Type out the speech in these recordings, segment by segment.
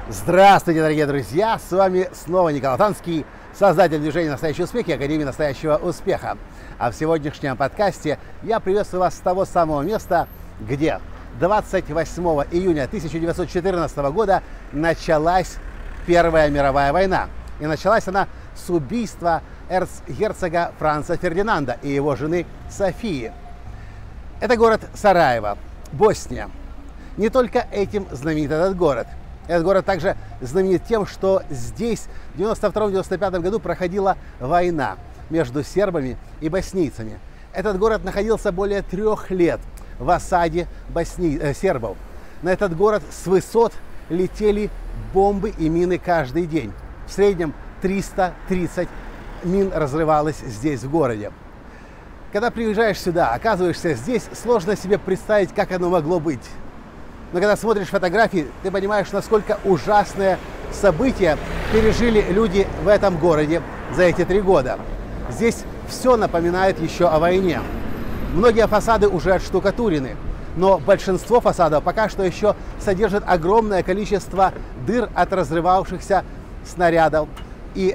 Здравствуйте, дорогие друзья! С вами снова Николай Танский, создатель движения «Настоящий успех» и Академии настоящего успеха. А в сегодняшнем подкасте я приветствую вас с того самого места, где 28 июня 1914 года началась Первая мировая война. И началась она с убийства эрцгерцога Франца Фердинанда и его жены Софии. Это город Сараево, Босния. Не только этим знаменит этот город. Этот город также знаменит тем, что здесь в 1992-1995 году проходила война между сербами и боснийцами. Этот город находился более 3 лет в осаде сербов. На этот город с высот летели бомбы и мины каждый день. В среднем 330 мин разрывалось здесь, в городе. Когда приезжаешь сюда, оказываешься здесь, сложно себе представить, как оно могло быть. Но когда смотришь фотографии, ты понимаешь, насколько ужасное событие пережили люди в этом городе за эти 3 года. Здесь все напоминает еще о войне. Многие фасады уже отштукатурены, но большинство фасадов пока что еще содержит огромное количество дыр от разрывавшихся снарядов. И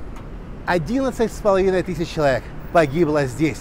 11,5 тысяч человек погибло здесь.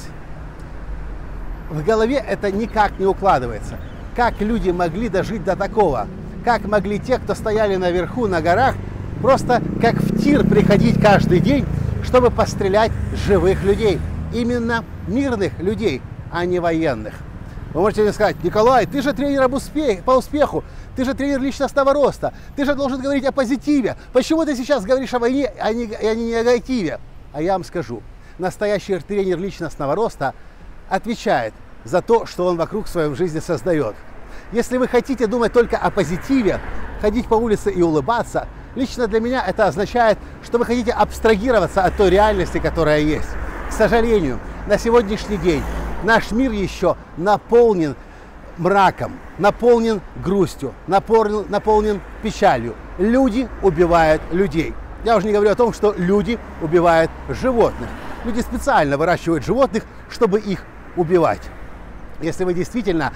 В голове это никак не укладывается. Как люди могли дожить до такого? Как могли те, кто стояли наверху, на горах, просто как в тир приходить каждый день, чтобы пострелять живых людей? Именно мирных людей, а не военных. Вы можете мне сказать: Николай, ты же тренер по успеху, ты же тренер личностного роста, ты же должен говорить о позитиве. Почему ты сейчас говоришь о войне, а не негативе? А я вам скажу, настоящий тренер личностного роста отвечает за то, что он вокруг в своей жизни создает. Если вы хотите думать только о позитиве, ходить по улице и улыбаться, лично для меня это означает, что вы хотите абстрагироваться от той реальности, которая есть. К сожалению, на сегодняшний день наш мир еще наполнен мраком, наполнен грустью, наполнен печалью. Люди убивают людей. Я уже не говорю о том, что люди убивают животных. Люди специально выращивают животных, чтобы их убивать. Если вы действительно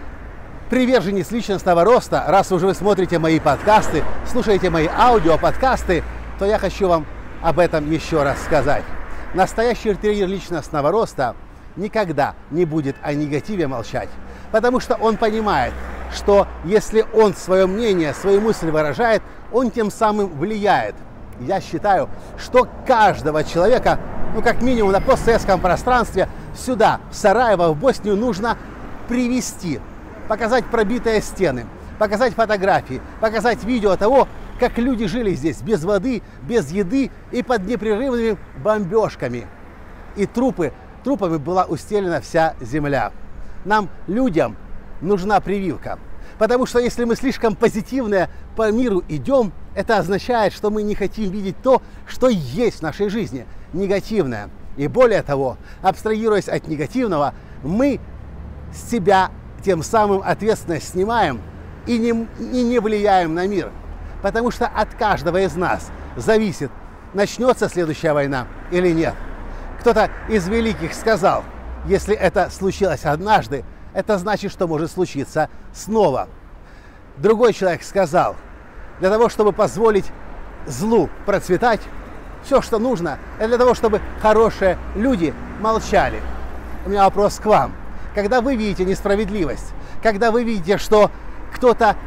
приверженец личностного роста, раз уже вы смотрите мои подкасты, слушаете мои аудиоподкасты, то я хочу вам об этом еще раз сказать. Настоящий тренер личностного роста никогда не будет о негативе молчать, потому что он понимает, что если он свое мнение, свои мысли выражает, он тем самым влияет. Я считаю, что каждого человека, как минимум на постсоветском пространстве, сюда, в Сараево, в Боснию, нужно привести, показать пробитые стены, показать фотографии, показать видео того, как люди жили здесь без воды, без еды и под непрерывными бомбежками. И трупами была устелена вся земля. Нам, людям, нужна прививка. Потому что если мы слишком позитивные по миру идем, это означает, что мы не хотим видеть то, что есть в нашей жизни, негативное. И более того, абстрагируясь от негативного, мы с себя тем самым ответственность снимаем и не влияем на мир. Потому что от каждого из нас зависит, начнется следующая война или нет. Кто-то из великих сказал: если это случилось однажды, это значит, что может случиться снова. Другой человек сказал: для того, чтобы позволить злу процветать, все, что нужно, это для того, чтобы хорошие люди молчали. У меня вопрос к вам. Когда вы видите несправедливость, когда вы видите, что кто-то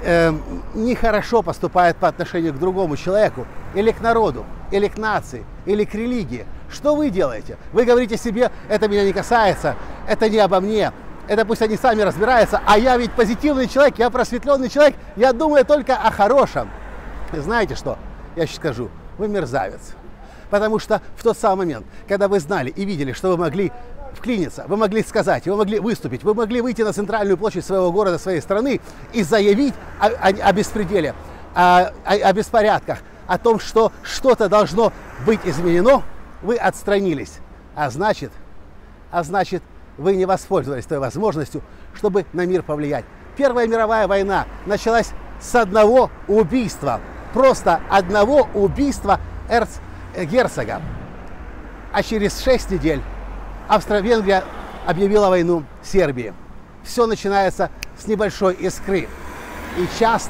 нехорошо поступает по отношению к другому человеку, или к народу, или к нации, или к религии, что вы делаете? Вы говорите себе: это меня не касается, это не обо мне, это пусть они сами разбираются, а я ведь позитивный человек, я просветленный человек, я думаю только о хорошем. И знаете что? Я сейчас скажу: вы мерзавец. Потому что в тот самый момент, когда вы знали и видели, что вы могли вклиниться, вы могли сказать, вы могли выступить, вы могли выйти на центральную площадь своего города, своей страны и заявить о беспределе, о беспорядках, о том, что что-то должно быть изменено, вы отстранились. А значит, вы не воспользовались той возможностью, чтобы на мир повлиять. Первая мировая война началась с одного убийства. Просто одного убийства эрцгерцога. А через 6 недель Австро-Венгрия объявила войну Сербии. Все начинается с небольшой искры. И часто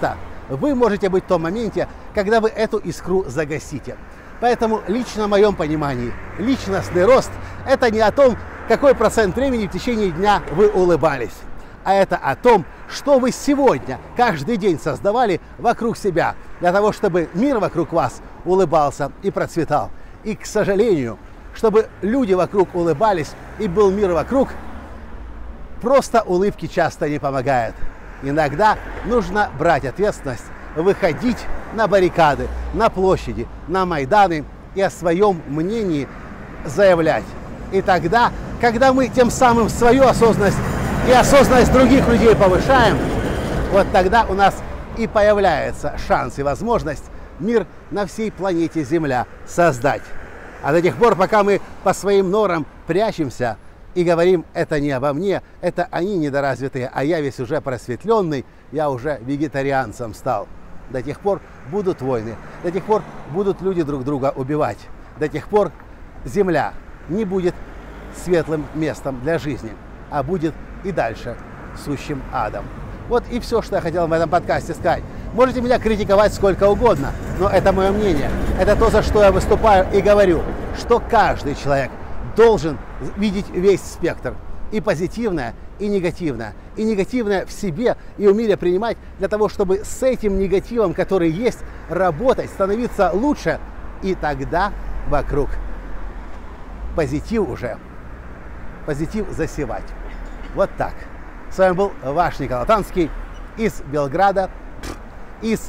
вы можете быть в том моменте, когда вы эту искру загасите. Поэтому лично в моем понимании, личностный рост – это не о том, какой процент времени в течение дня вы улыбались, а это о том, что вы сегодня, каждый день создавали вокруг себя, для того, чтобы мир вокруг вас улыбался и процветал. И, к сожалению, чтобы люди вокруг улыбались и был мир вокруг, просто улыбки часто не помогают. Иногда нужно брать ответственность, выходить на баррикады, на площади, на майданы и о своем мнении заявлять. И тогда, когда мы тем самым свою осознанность и осознанность других людей повышаем, вот тогда у нас и появляется шанс и возможность мир на всей планете Земля создать. А до тех пор, пока мы по своим норам прячемся и говорим, это не обо мне, это они недоразвитые, а я весь уже просветленный, я уже вегетарианцем стал. До тех пор будут войны, до тех пор будут люди друг друга убивать, до тех пор Земля не будет светлым местом для жизни, а будет и дальше сущим адом. Вот и все, что я хотел в этом подкасте сказать. Можете меня критиковать сколько угодно, но это мое мнение. Это то, за что я выступаю и говорю, что каждый человек должен видеть весь спектр. И позитивное, и негативное. И негативное в себе и в мире принимать для того, чтобы с этим негативом, который есть, работать, становиться лучше. И тогда вокруг позитив уже. Позитив засевать. Вот так. С вами был ваш Николай Танский из Белграда, из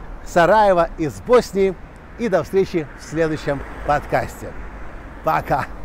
Сараева, из Боснии. И до встречи в следующем подкасте. Пока!